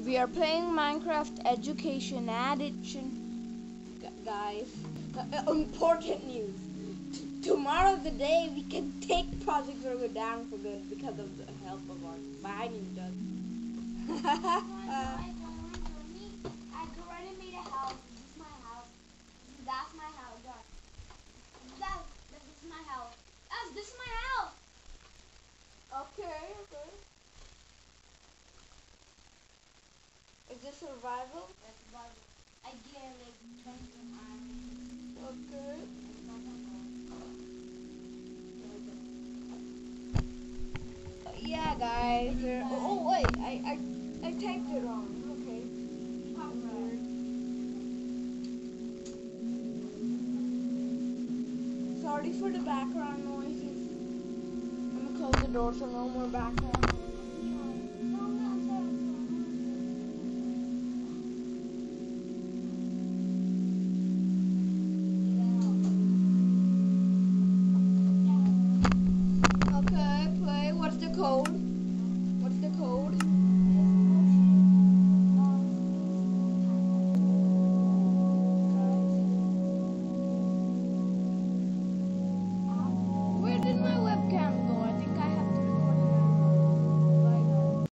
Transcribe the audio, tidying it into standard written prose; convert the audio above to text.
We are playing Minecraft Education Edition, guys. Important news. Tomorrow the day we can take Project Zero down for good because of the help of our mining done. I already made a house. This is my house. That's my house. This is my house. This is my house. Okay. Is this survival? That's survival. I get like 20 iron. Okay. Yeah, guys. Oh wait, I typed it wrong. Okay. Sorry for the background noises. I'm gonna close the door so no more background.